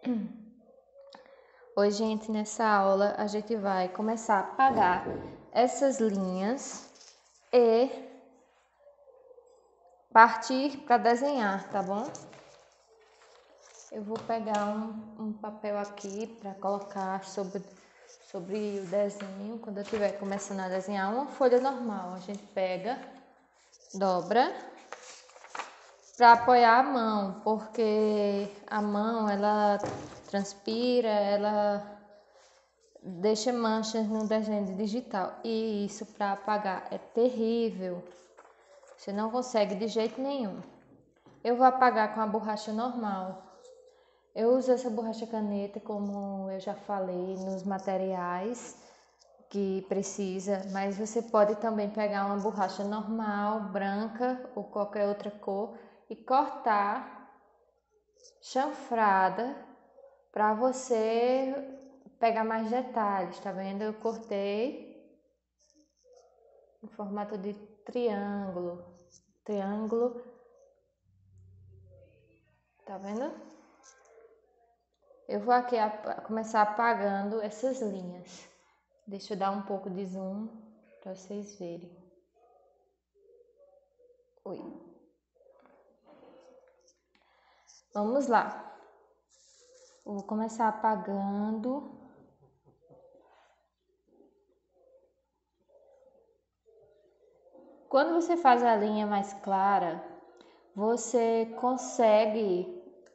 Oi, gente, nessa aula a gente vai começar a apagar essas linhas e partir para desenhar, tá bom? Eu vou pegar um papel aqui para colocar sobre o desenho. Quando eu estiver começando a desenhar uma folha normal, a gente pega, dobra para apoiar a mão, porque a mão ela transpira, ela deixa manchas no desenho digital e isso para apagar é terrível. Você não consegue de jeito nenhum. Eu vou apagar com a borracha normal. Eu uso essa borracha caneta, como eu já falei, nos materiais que precisa, mas você pode também pegar uma borracha normal, branca ou qualquer outra cor e cortar chanfrada para você pegar mais detalhes, tá vendo? Eu cortei em formato de triângulo, tá vendo? Eu vou aqui começar apagando essas linhas. Deixa eu dar um pouco de zoom para vocês verem. Oi. Vamos lá. Vou começar apagando. Quando você faz a linha mais clara, você consegue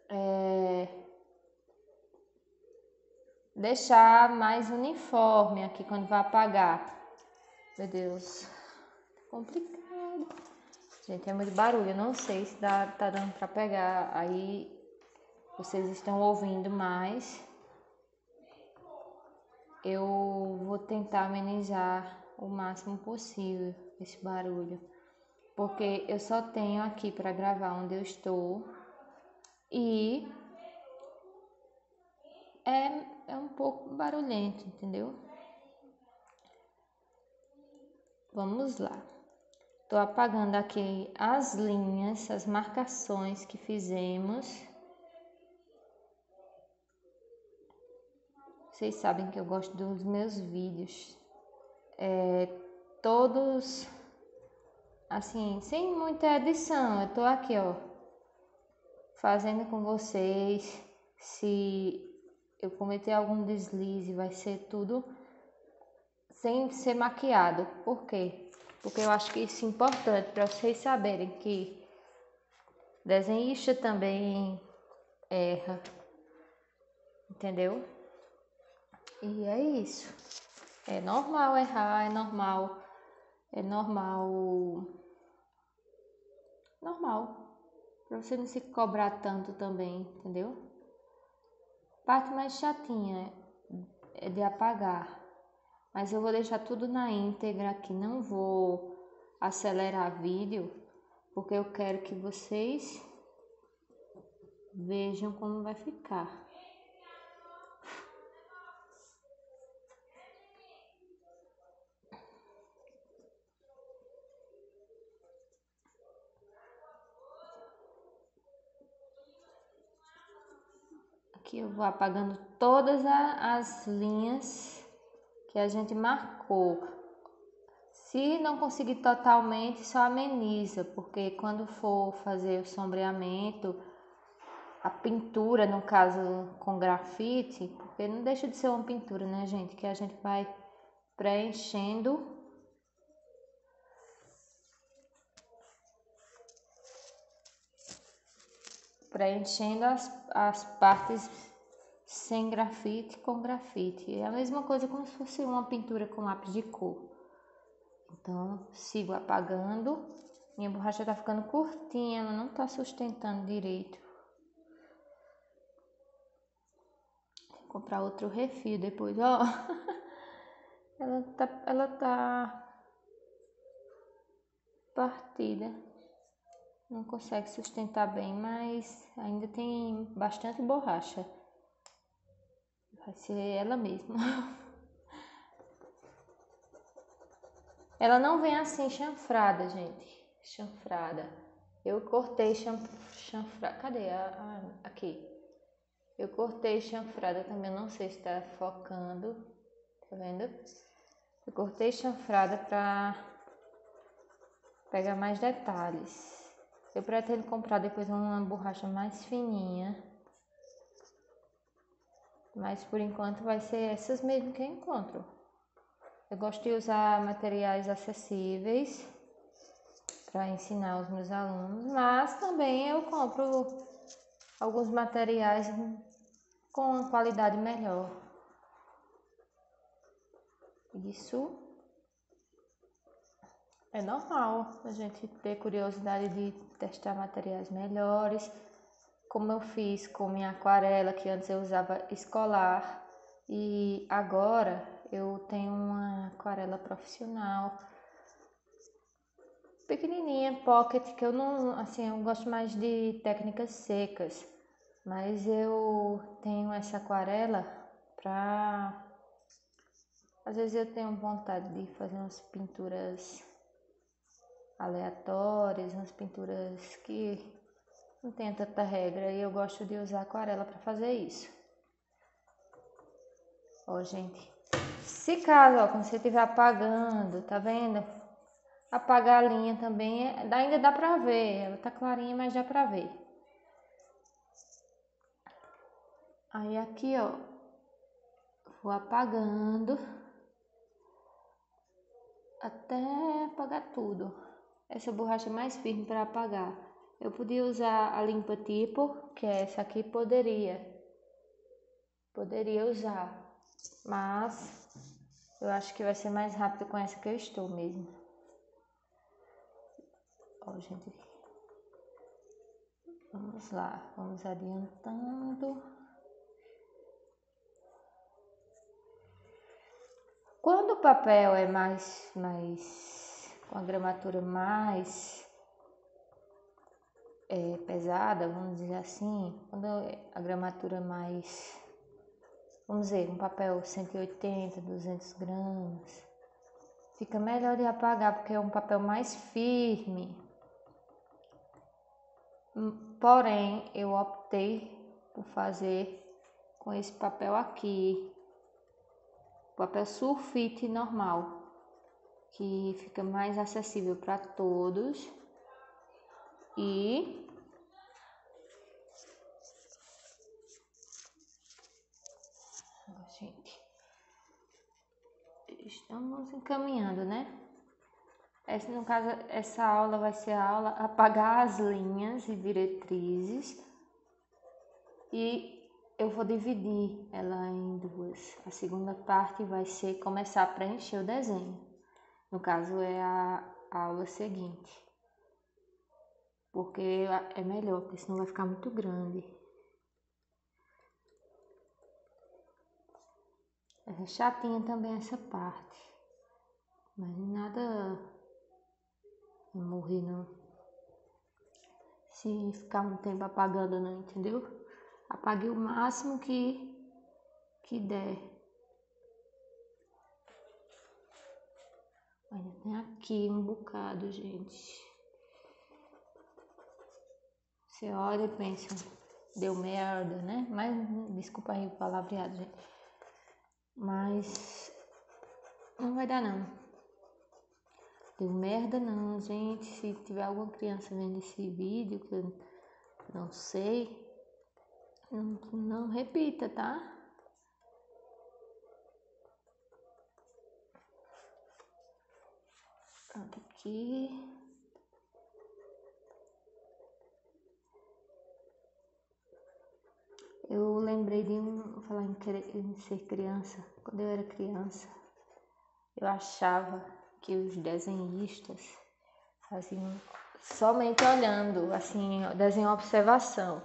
deixar mais uniforme aqui quando vai apagar. Meu Deus, complicado. Gente, é muito barulho, eu não sei se tá dando pra pegar. Aí vocês estão ouvindo mais. Eu vou tentar amenizar o máximo possível esse barulho, porque eu só tenho aqui para gravar onde eu estou e é um pouco barulhento, entendeu? Vamos lá. Tô apagando aqui as linhas, as marcações que fizemos. Vocês sabem que eu gosto dos meus vídeos. Todos assim, sem muita edição. Eu tô aqui, ó, fazendo com vocês. Se eu cometer algum deslize, vai ser tudo sem ser maquiado. Por quê? Porque eu acho que isso é importante para vocês saberem que desenhista também erra, entendeu? E é isso. É normal errar, é normal, para você não se cobrar tanto também, entendeu? A parte mais chatinha é de apagar, mas eu vou deixar tudo na íntegra aqui, não vou acelerar vídeo, porque eu quero que vocês vejam como vai ficar. Aqui eu vou apagando todas as linhas que a gente marcou. Se não conseguir totalmente, só ameniza, porque quando for fazer o sombreamento, a pintura, no caso com grafite, porque não deixa de ser uma pintura, né, gente? Que a gente vai preenchendo as partes sem grafite com grafite. É a mesma coisa como se fosse uma pintura com lápis de cor. Então, sigo apagando. Minha borracha tá ficando curtinha, ela não tá sustentando direito. Vou comprar outro refil depois, ó. Ela tá partida. Não consegue sustentar bem, mas ainda tem bastante borracha. Vai ser ela mesma. Ela não vem assim chanfrada, gente. Chanfrada. Eu cortei chanfrada. Cadê? Aqui. Eu cortei chanfrada também, não sei se tá focando, tá vendo? Eu cortei chanfrada pra pegar mais detalhes. Eu pretendo comprar depois uma borracha mais fininha, mas por enquanto vai ser essas mesmo que eu encontro. Eu gosto de usar materiais acessíveis para ensinar os meus alunos, mas também eu compro alguns materiais com uma qualidade melhor. Isso é normal, a gente ter curiosidade de testar materiais melhores, como eu fiz com minha aquarela, que antes eu usava escolar, e agora eu tenho uma aquarela profissional, pequenininha, pocket, que eu não, assim, eu gosto mais de técnicas secas, mas eu tenho essa aquarela pra... Às vezes eu tenho vontade de fazer umas pinturas aleatórias, umas pinturas que não tem tanta regra, e eu gosto de usar aquarela para fazer isso. Ó, gente, se caso, ó, quando você estiver apagando, tá vendo? Apagar a linha também, ainda dá pra ver, ela tá clarinha, mas dá pra ver. Aí aqui, ó, vou apagando até apagar tudo. Essa borracha é mais firme para apagar. Eu podia usar a limpa tipo, que é essa aqui, poderia usar, mas eu acho que vai ser mais rápido com essa que eu estou mesmo. Ó, gente, vamos lá, vamos adiantando. Quando o papel é mais com a gramatura mais pesada, vamos dizer assim, quando a gramatura é mais, vamos dizer, um papel 180, 200 gramas, fica melhor de apagar porque é um papel mais firme. Porém, eu optei por fazer com esse papel aqui, papel sulfite normal, que fica mais acessível para todos. E gente, estamos encaminhando, né? No caso, essa aula vai ser a aula apagar as linhas e diretrizes, e eu vou dividir ela em duas. A segunda parte vai ser começar a preencher o desenho. No caso, é a aula seguinte, porque é melhor, porque senão vai ficar muito grande. É chatinha também essa parte, mas nada de morrer não. Se ficar um tempo apagando não, entendeu? Apague o máximo que der. Ainda tem aqui um bocado, gente. Você olha e pensa, deu merda, né? Mas desculpa aí o palavreado, gente. Mas não vai dar não. Deu merda não, gente. Se tiver alguma criança vendo esse vídeo, que eu não sei, não repita, tá? Pronto, aqui. Eu lembrei de falar em ser criança. Quando eu era criança, eu achava que os desenhistas faziam somente olhando, assim, desenho observação.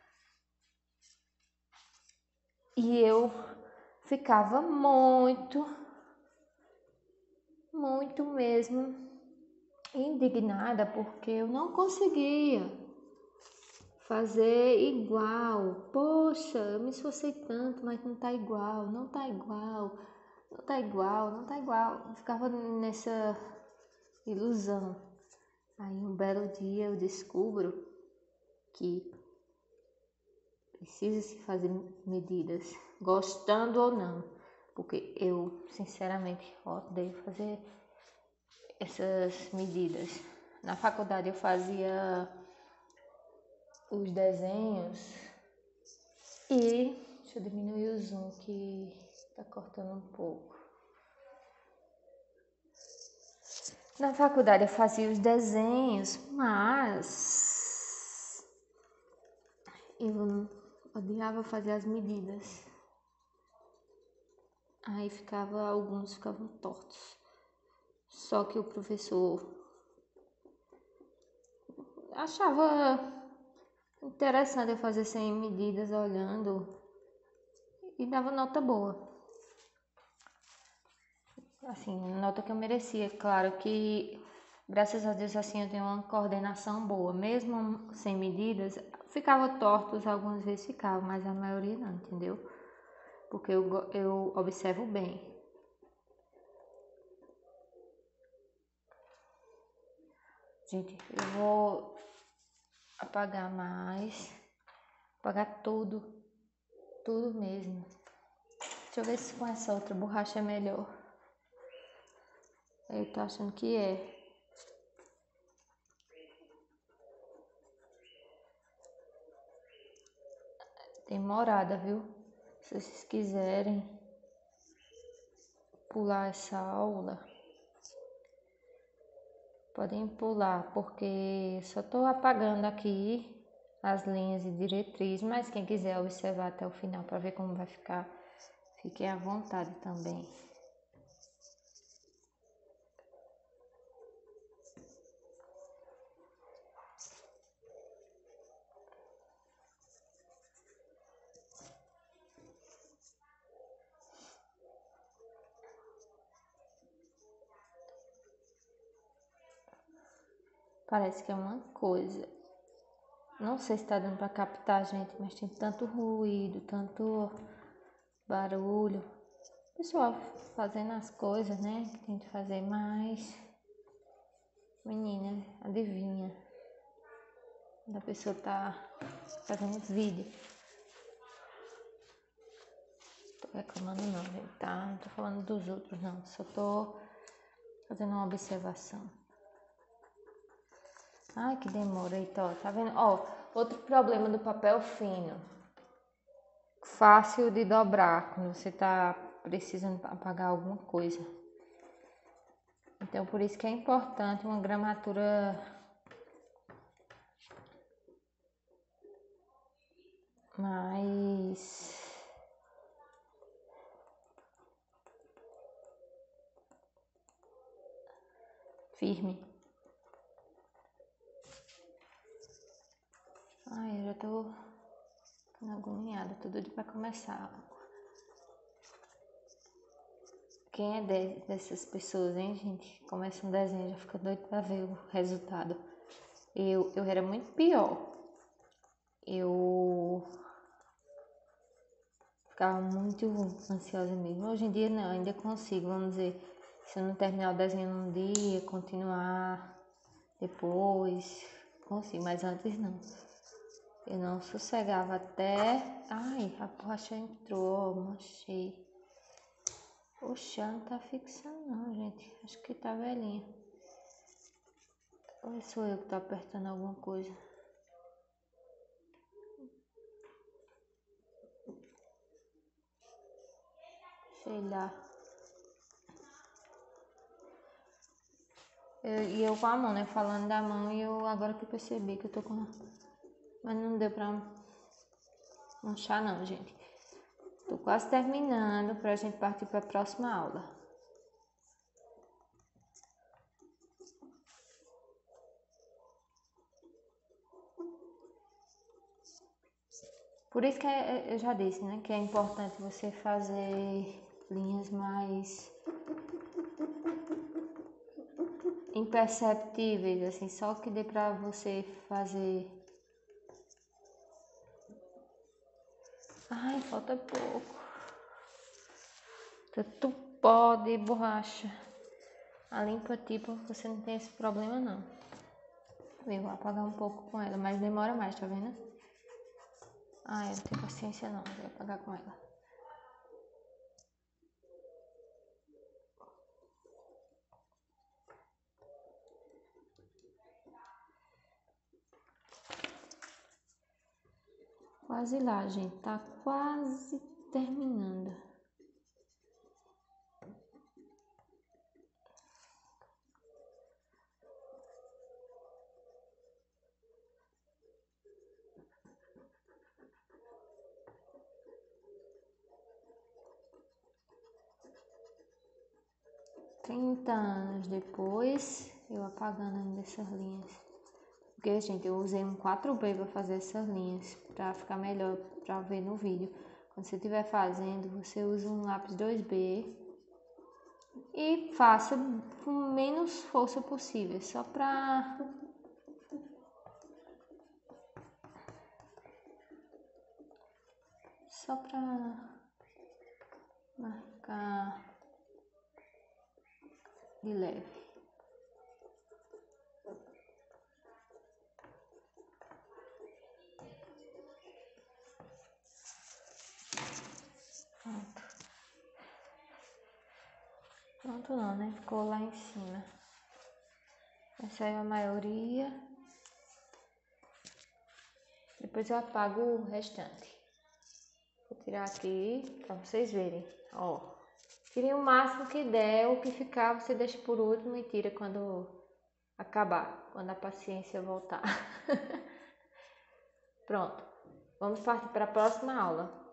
E eu ficava muito mesmo indignada porque eu não conseguia fazer igual. Poxa, eu me esforcei tanto, mas não tá igual, não tá igual, não tá igual, não tá igual. Eu ficava nessa ilusão. Aí um belo dia eu descubro que precisa se fazer medidas, gostando ou não, porque eu, sinceramente, odeio fazer essas medidas. Na faculdade eu fazia os desenhos e... Deixa eu diminuir o zoom que tá cortando um pouco. Na faculdade eu fazia os desenhos, mas eu odiava fazer as medidas. Aí alguns ficavam tortos. Só que o professor achava interessante eu fazer sem medidas, olhando, e dava nota boa. Assim, nota que eu merecia. Claro que, graças a Deus, assim, eu tenho uma coordenação boa. Mesmo sem medidas, ficava tortos, algumas vezes ficava, mas a maioria não, entendeu? Porque eu observo bem. Gente, eu vou apagar mais. Apagar tudo. Tudo mesmo. Deixa eu ver se com essa outra borracha é melhor. Eu tô achando que é. Demorada, viu? Se vocês quiserem pular essa aula, podem pular, porque só tô apagando aqui as linhas e diretrizes, mas quem quiser observar até o final para ver como vai ficar, fiquem à vontade também. Parece que é uma coisa. Não sei se tá dando para captar, gente, mas tem tanto ruído, tanto barulho. Pessoal fazendo as coisas, né? Que tem que fazer mais. Menina, adivinha? A pessoa tá fazendo vídeo. Tô reclamando não, gente, tá? Não tô falando dos outros, não. Só tô fazendo uma observação. Ai, que demora, Heitor. Tá vendo? Ó, outro problema do papel fino. Fácil de dobrar quando você tá precisando apagar alguma coisa. Então, por isso que é importante uma gramatura mais firme. Ai, eu já tô agoniada, tô doida pra começar. Quem é dessas pessoas, hein, gente? Começa um desenho, já fica doido pra ver o resultado. Eu era muito pior. Eu ficava muito ansiosa mesmo. Hoje em dia não, ainda consigo, vamos dizer, se eu não terminar o desenho num dia, continuar depois, consigo, mas antes não. Eu não sossegava até... Ai, a borracha entrou, manchei. Oxe, ela não tá fixando não, gente. Acho que tá velhinha. Ou sou eu que tô apertando alguma coisa? Sei lá. E eu com a mão, né? Falando da mão, e eu agora que eu percebi que eu tô com... Mas não deu pra manchar não, gente. Tô quase terminando pra gente partir pra próxima aula. Por isso que eu já disse, né? Que é importante você fazer linhas mais imperceptíveis, assim, só que dê pra você fazer. Ai, falta pouco. Tanto pó de borracha. A limpa tipo, você não tem esse problema não. Eu vou apagar um pouco com ela, mas demora mais, tá vendo? Ah, eu não tenho paciência não, vou apagar com ela. Quase lá, gente, tá quase terminando. Trinta anos depois, eu apagando ainda essas linhas. Porque, gente, eu usei um 4B para fazer essas linhas, para ficar melhor para ver no vídeo. Quando você estiver fazendo, você usa um lápis 2B e faça com menos força possível, só para marcar de leve. Pronto. Pronto não, né? Ficou lá em cima. Essa é a maioria. Depois eu apago o restante. Vou tirar aqui para vocês verem. Ó, tirei o máximo que der, o que ficar você deixa por último e tira quando acabar, quando a paciência voltar. Pronto, vamos partir para a próxima aula.